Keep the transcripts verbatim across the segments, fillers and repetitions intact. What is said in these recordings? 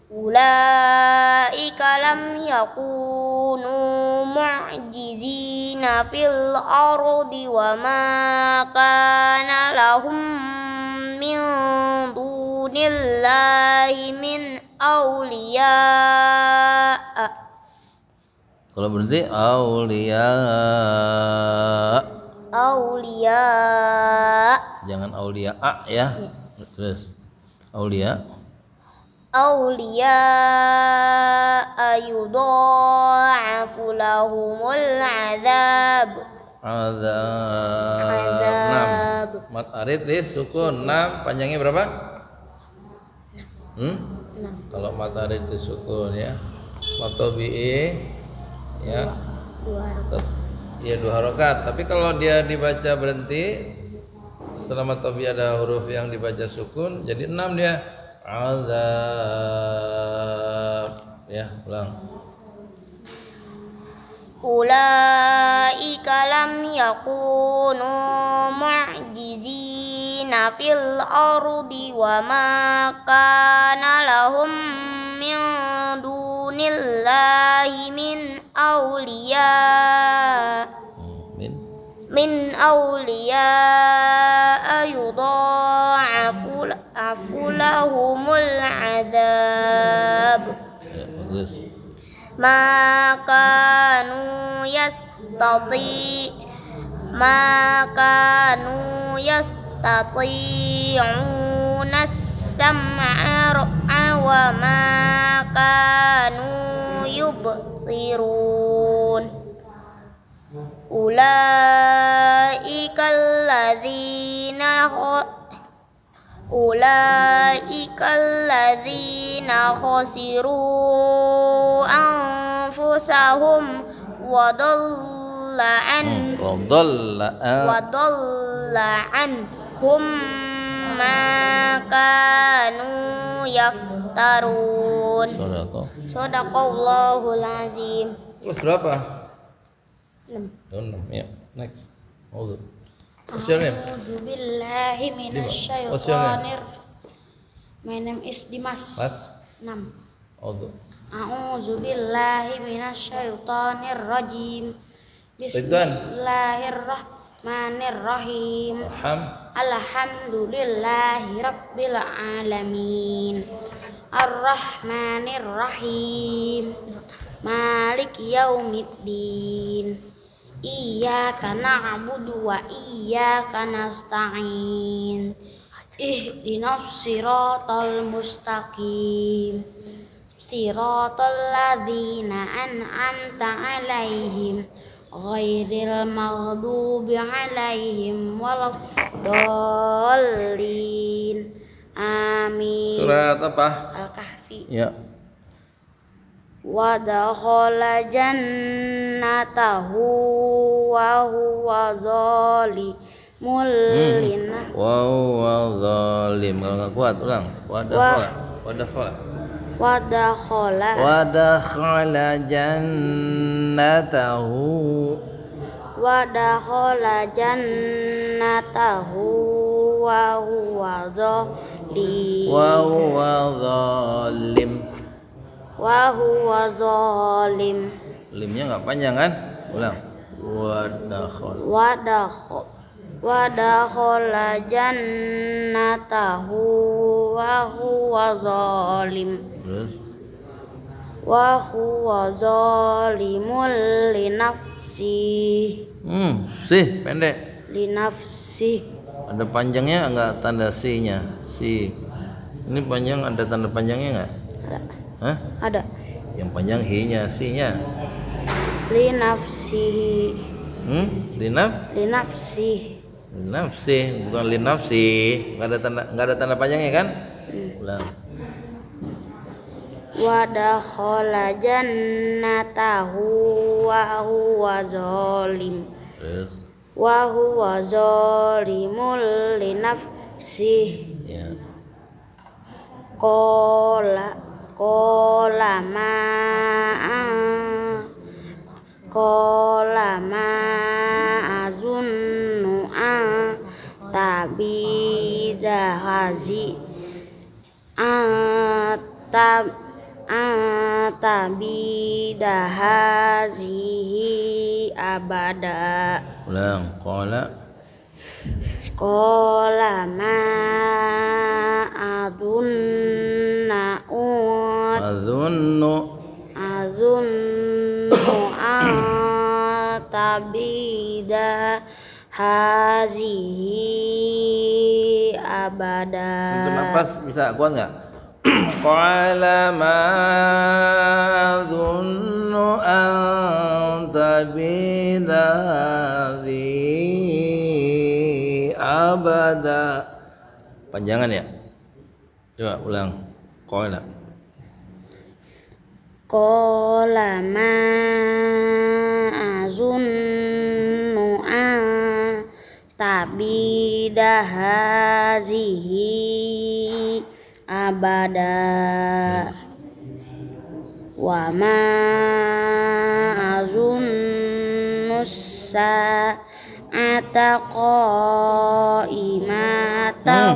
ulaika lam yakunu mu'jizina fil ardi wa ma kana lahum min dunillahi min awliya. Kalau berhenti aulia. Aulia. Jangan aulia a ya. Ya. Terus aulia. Aulia ayudha'afu lahumul azab. Azab. enam. Mat arid lis sukun enam, panjangnya berapa? Hmm? enam. Kalau mat arid lis sukun ya. Mat tabi'i ya. Dua harokat. Ya dua harokat. Tapi kalau dia dibaca berhenti setelah mat tabi'i ada huruf yang dibaca sukun, jadi enam dia. Azab. Ya, ulang. Ulaika lam yakunu mu'jizina fil ardi wa ma kana lahum min dunillahi min awliya. Min min awliya ayudha'afu lahumul azab. Ya, bagus. Ma kanu yastati ma kanu yastati'una as-sam'a wa ma kanu yubsirun. Ulaika alladzina Ulaika alladzina khasiru anfusahum wa dhalla an wa dhalla wa dhalla anhum ma kanu yaftarun. Sadaqah. Sadaqallahul azim. Kelas berapa? enam. enam ya. Next. Auzu. What's your name? A'udzu billahi minasyaitonir. My name is Dimas. Mas. enam. Auzu. A'udzu billahi minasyaitonir rajim. Bismillahirrahmanirrahim. Alham. Alhamdulillahi rabbil alamin. Ar-Rahmanir Rahim. Maliki yaumiddin. Iyyaka na'budu wa iyyaka nasta'in. Ihdinas siratal mustaqim. Siratal ladzina an'amta 'alaihim ghairil maghdubi 'alaihim waladdallin. Amin. Surat apa? Al-Kahfi. Ya. Wa dakhala jannatahu wa huwa zalimul linah. Wa huwa zalim. Kalau enggak kuat ulang. Wa dakhala. Wa dakhala. Wa dakhala. Wa dakhala jannatahu. Wa dakhala jannatahu wa huwa zalim. Wa huwa zalim. Wa huwa zalim. Limnya enggak panjang kan? Ulang. Wa dakhala. Wa dakhala. Wa dakhala jannatahu wa huwa zalim. Terus Wa huwa zalimul li nafsi. Hmm, sih pendek. Li nafsi. Ada panjangnya enggak tanda si-nya? Si. Ini panjang ada tanda panjangnya enggak? Ada. Hah? Ada. Yang panjang hi-nya, si-nya. Li nafsihi. Hmm? Linaf? Li nafsi. Linafsi, bukan linafsi. Enggak ada tanda enggak ada tanda panjangnya kan? Hmm. Ulang. Wa dakhala jannatahu wa huwa zalim. Terus Wa huwa zalimul li nafsihi. ya. Qala qala ma qala ma azunnu an tabida hazi atab anta bidahazihi abada. Ulang. Qala Qala ma adunna ut azunnu azunnu anta bidahazihi abada. sentuh nafas bisa kuat enggak? Qala ma azunnu an tabida abada. Panjangan ya? Coba ulang. Qala Qala ma azunnu an tabidahazihi abada wa ma azunnu sa'ata qa'imatan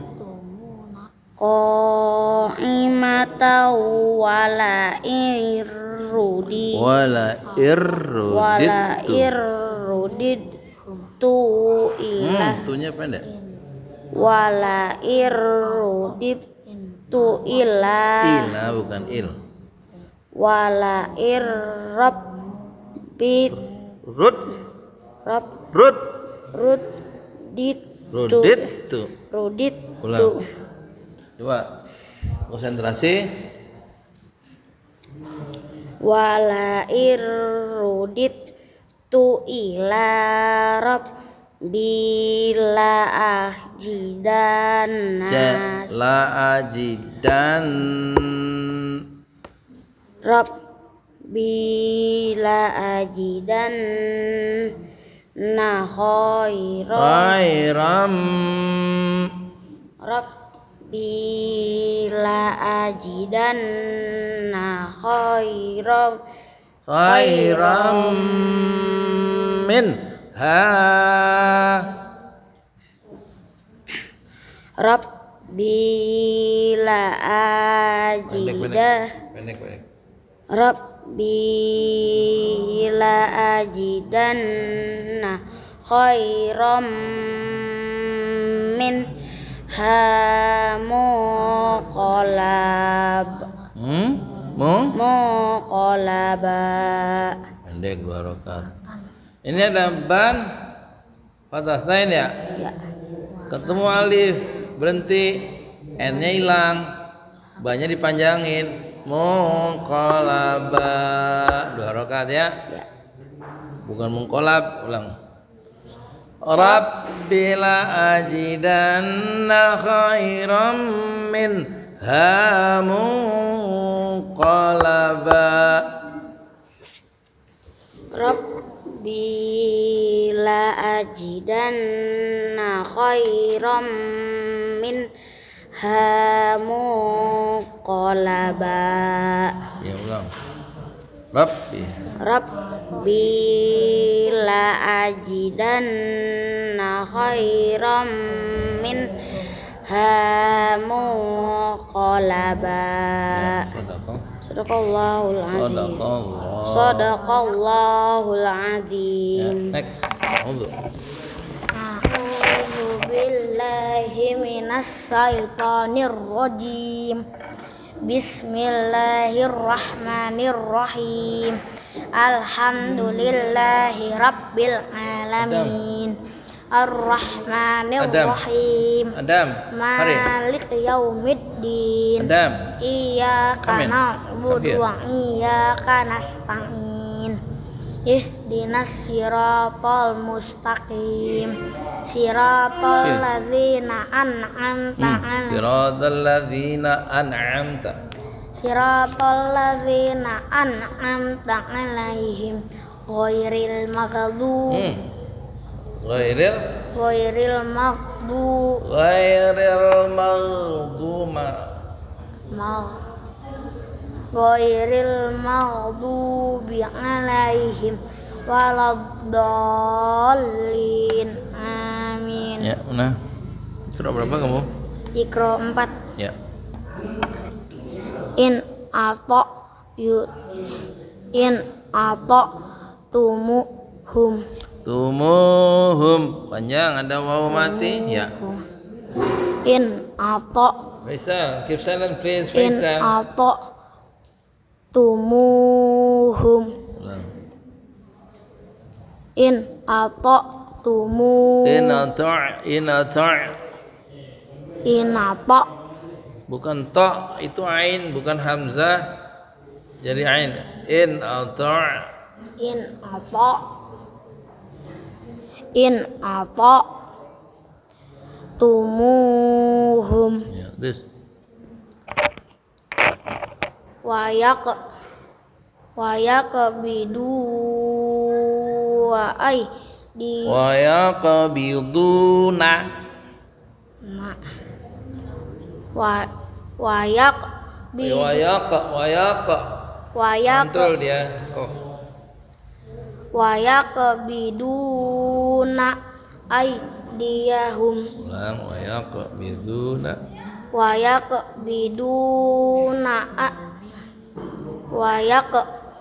qa'imatan wala irrudi wala wala irruditu. irrudid tu ilah Hmm, tunya pendek. wala irrudid tu ilah Ila bukan il. wala irrabbit Rud rab rud rud dit rudit tu. rudit Ulang. tu Coba konsentrasi. wala irrudit tu ila rab bila ahjidan Ja, nas la ajidan rab bila ajidan na khairan khairam rab bila ajidan na khairan khairam min ha rab bila ajidah pendek pendek Rabbila ajidanna khairam min hamuqalab hmm mu muqalaba. pendek dua rakaat. Ini ada ban fathah tain ya, Ya. ketemu alif berhenti, n-nya hilang, ba-nya dipanjangin. Muqalaba dua rakaat ya. Ya. Bukan mungkolab, ulang. Rabbila ajidanna khairam min hamuqalaba. Rabbila ajidanna khairam min hamuqalaba. Ya ulang. Rabbi Rabbila ajidanna khairam min hamuqalaba. Sadaqah. Sadaqallahul azim. Sadaqallah. Sadaqallahul Ya, azim. next. A'udzu. A'udzu billahi minas syaitonir rajim. Bismillahirrahmanirrahim. Alhamdulillahi rabbil alamin. Ar-Rahmanir-Rahim. Adam, mari. Malik yaumiddin. Adam. Iyyaka Amin. na'budu Kabir. wa iyyaka nasta'in. Ihdinas siratal mustaqim. Siratal Iya. ladzina an'amta Hmm. 'alaihim. Siratal ladzina an'amta. Siratal ladzina an'amta 'alaihim ghairil maghdubi Hmm. Ghairil ghairil maghdubi ghairil maghduma. Mag Ghairil maghdubi alaihim waladdallin. Amin. Ya, Una. Surah berapa kamu? Iqra empat. Ya. In ato yu in ato tumuhum Tumuhum panjang ada wawu mati ya. in ato Faisal, keep silent please in Faisal. ato tumuhum Ulang. in ato tumu In ata' in ata' in ato bukan ta itu ain bukan hamzah jadi ain. In ata' in ato in ato tumuhum ya, this. wayak wayak bidu wa ai di Wa yaqbiduna ma wa wayak bi wa yaq wa yaq wayak mantul dia qaf. wayak biduna ai diyahum Ulang wa yaqbiduna wayak biduna a- wayak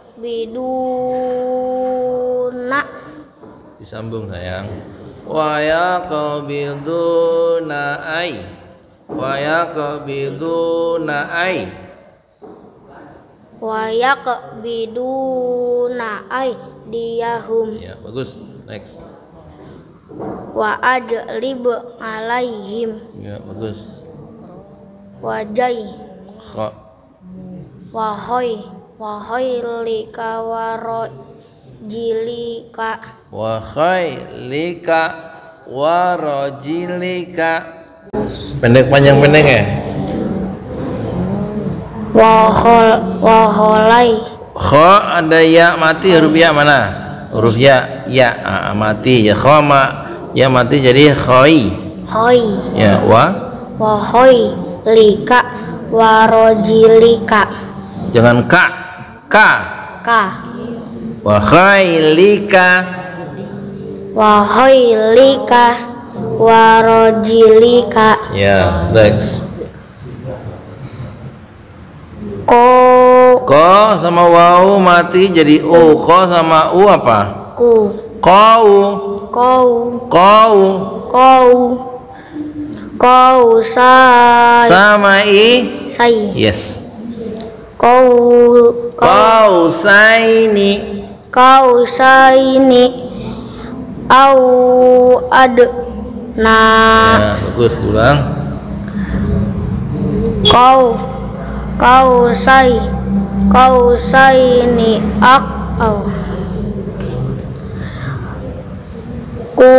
biduna disambung sayang. Wa yaqbiduna ai wa yaqbiduna ai wayak biduna ai diyahum ya bagus. Next. wa ajlib alaihim Ya bagus. wajai Kha wahoi wahoi lika waro jilika wa khailika wa rajilika. Pendek panjang pendek ya. wahol waholai Kha ada ya mati huruf ya mana? Huruf ya ya ah, mati ya kha ma ya mati jadi khoi hoi ya wa wahoi lika warojilika jangan ka ka ka wa khailika wahoi lika warojilika ya next. ko Ko sama wawu mati jadi u. Ko sama u apa? ku Kau kau kau kau kau sai sama i sai yes. kau kau Kau saini kau saini au ad na ya bagus ulang. kau kau sai kau saini ak au ku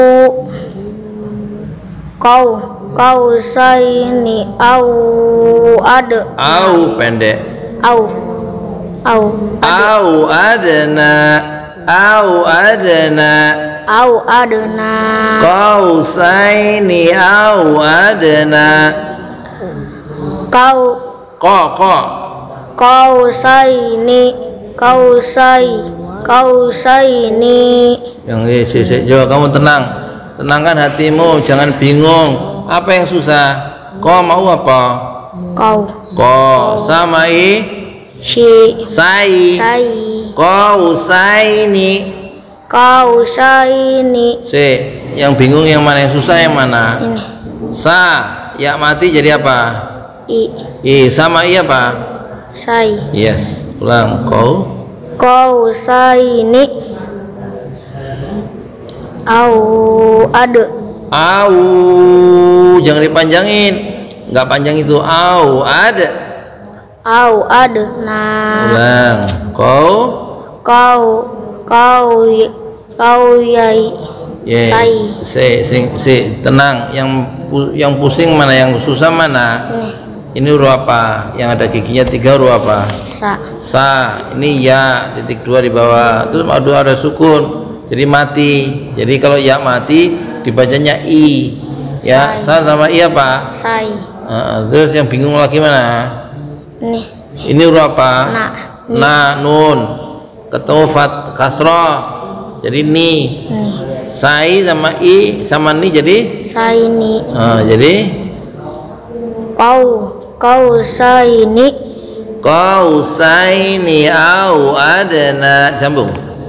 kau kau saini au ad Au pendek. au au Au adna au adna au adna kau saini au adna kau ko ko kau saini kau sai kau saini yang eh, si, si, Jo, kamu tenang tenangkan hatimu jangan bingung apa yang susah. Ko mau apa? kau Ko sama i si sai sai kau saini kau saini si yang bingung yang mana yang susah yang mana? ini Sa ya mati jadi apa? i I sama i apa? sai Yes ulang kau kau saini au ada au jangan dipanjangin nggak panjang itu au ada au ada nah ulang kau kau kau y- kau yai yeah. sai si, si, si tenang yang pu- yang pusing mana yang susah mana ini ini huruf apa yang ada giginya tiga huruf apa sa sa ini ya titik dua di bawah terus ada ada sukun jadi mati jadi kalau ya mati dibacanya i ya sa sama i apa sai uh, terus yang bingung lagi mana nih ini huruf apa na na nun ketemu fat kasroh jadi ni nih sai sama i sama ni jadi saini uh, jadi kau kau saini Qausaini au adna. Sambung.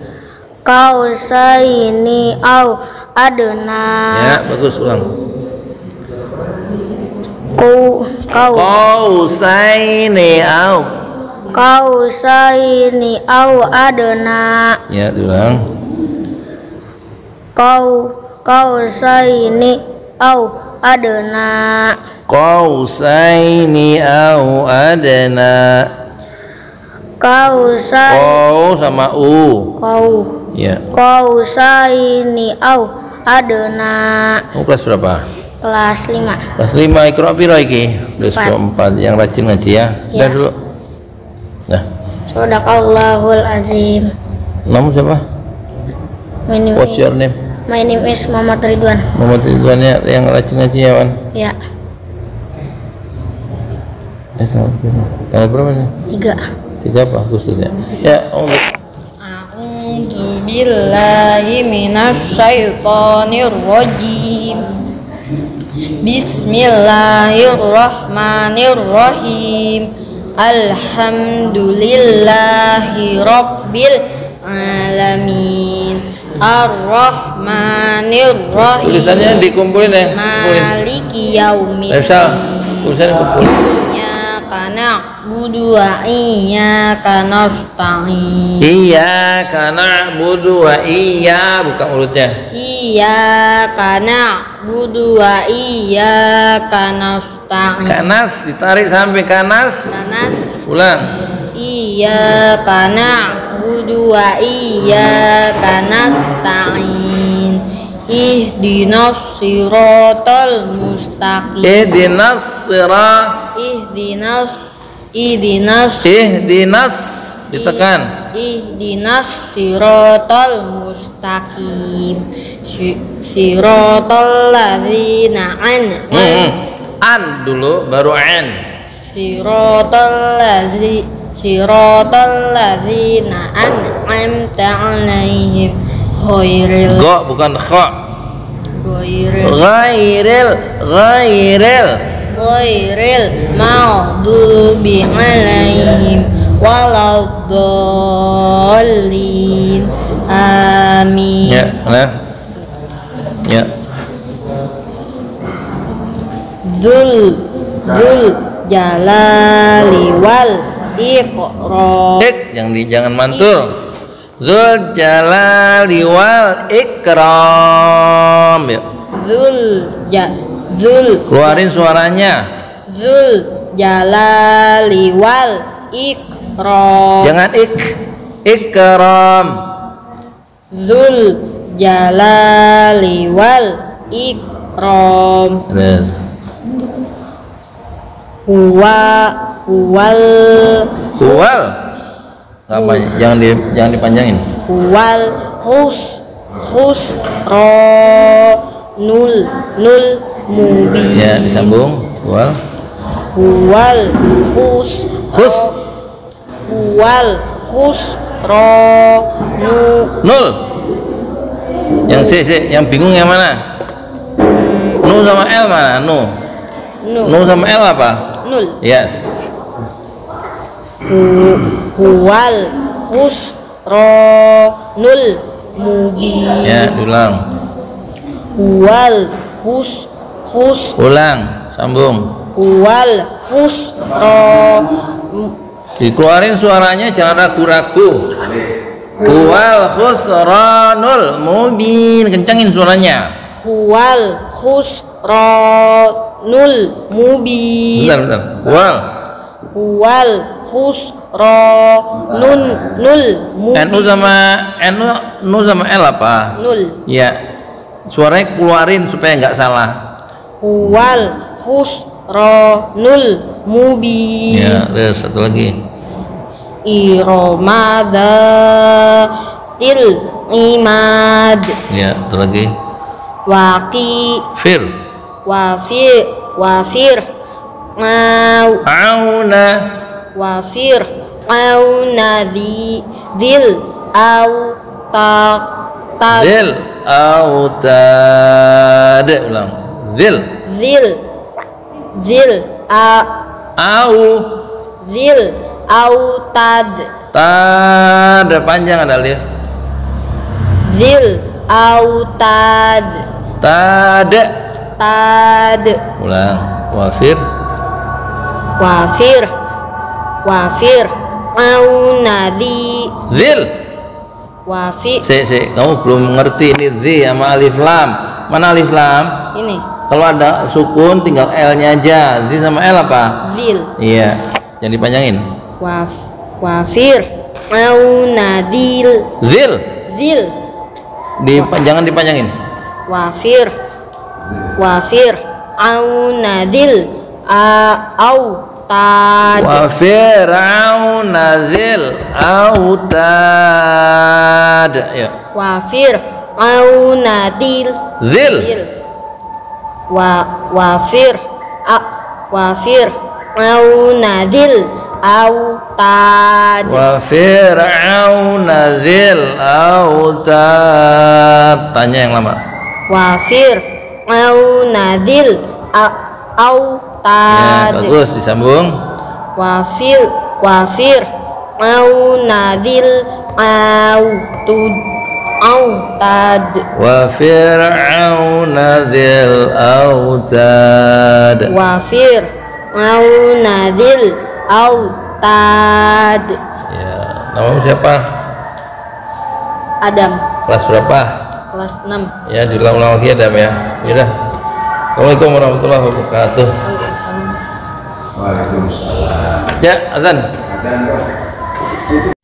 Qausaini au adna. Ya, bagus, ulang. Qau qau Qausaini au. Qausaini au adna. Ya, diulang. Qau Qausaini au adna. Qausaini au adna. Qausai Qau sama u. Qau Ya. Qausaini au adna. Kamu kelas berapa? Kelas lima. Kelas lima. Iqra piro iki? Kelas empat. Yang rajin ngaji ya. Udah Ya. dulu. Nah, Shadaqallahul azim. nama siapa? My name, What's your name? my name is Muhammad Ridwan. Muhammad Ridwan ya, yang rajin ngaji ya, Wan. Ya, Eh, tanggal berapa? Tanggal berapa nih? tiga. Tiga apa Agustus ya? Ya, untuk A'udzu billahi minasyaitonir rajim. Bismillahirrahmanirrahim. Alhamdulillahi rabbil alamin. Ar-Rahmanir-Rahim. tulisannya dikumpulin ya. Kumpulin. Maliki yaumiddin. Bisa. Tulisannya kumpulin. Iyyaka na'budu wa iyyaka nasta'in. Iyyaka na'budu wa iya, buka mulutnya. Iyyaka na'budu wa iyyaka nasta'in. Kanas ditarik sampai kanas. Nanas. Ulang. Iyyaka na'budu wa iyyaka nasta'in. Ihdinas siratal mustaqim. Ihdinas sirat. Ihdinas ihdinas Ihdinas ditekan. Ihdinas siratal mustaqim. Si- Siratal ladzina an'am. Hmm. An dulu baru an. Siratal ladzi Siratal ladzina an'amta 'alaihim ghairil Go bukan kha. ghairil Ghairil ghairil ghairil maghdubi 'alaihim waladdallin. Amin. Ya, nah. Ya. Dzul Dzul jalali wal iqram. Ik yang di jangan mantul. Zul jalali wal ikram. Ya. Dzul ja Dzul Keluarin suaranya. Dzul jalali wal ikram. Jangan ik. Ikram. Dzul jalali wal ikram. Benar. Huwa huwal Huwal. Apa? Jangan di jangan dipanjangin. huwal hus hus ro nul nul mubin. Ya, disambung. Huwal. Huwal hus Khus. huwal hus ro nu Nul. Yang C, C, yang bingung yang mana? Nu sama L mana? Nu. nu Nu sama L apa? nul. Yes. Hu- huwal hus ro nul mubin. Ya, diulang. Huwal hus hus Ulang, sambung. huwal hus ro Dikeluarin suaranya, jangan ragu-ragu. Huwal khusranul mubin. Kencangin suaranya. huwal hus ro nul mubin. Bentar, bentar. Huwal. Huwal hus ro nun nul mubin. Nu sama Nu, Nu sama L apa? Nul. Ya. Suaranya keluarin supaya nggak salah. Huwal hus ro nul mubin. Ya, terus satu lagi. Iromada til imad. Ya, satu lagi. Waqi Fir. wafir wafir mau Auna. wafir au nadhi dil au tak tak Zil. Autad. Ulang. Zil. zil zil a Au. zil autad Tad panjang ada alif. zil autad Tad. tad Ulang. Wafir. wafir wafir aunadi Zil. wafi Si, si, kamu belum ngerti ini zi sama alif lam. Mana alif lam? ini Kalau ada sukun tinggal L-nya aja. Zi sama L apa? zil Iya, jangan dipanjangin. waf wafir aunadil Zil. zil Dipa- jangan dipanjangin. wafir wafir aunadil a au tad Wa fir'aun nazil autad. Ya. wafir aunadil Zil. zil wa wafir a wafir aunadil autad Wa fir'aun nazil autad. Tanya yang lama. wafir aunadil a Ya, autad bagus disambung. wafir wafir aunadil autud autad Wa fir'aun nazil autad. wafir aunadil autad Ya, namamu siapa? Adam Kelas berapa? kelas enam. Ya, diulang-ulang lagi Adam ya. Yaudah. Assalamualaikum warahmatullahi wabarakatuh. Waalaikumsalam. Ya, azan. Dan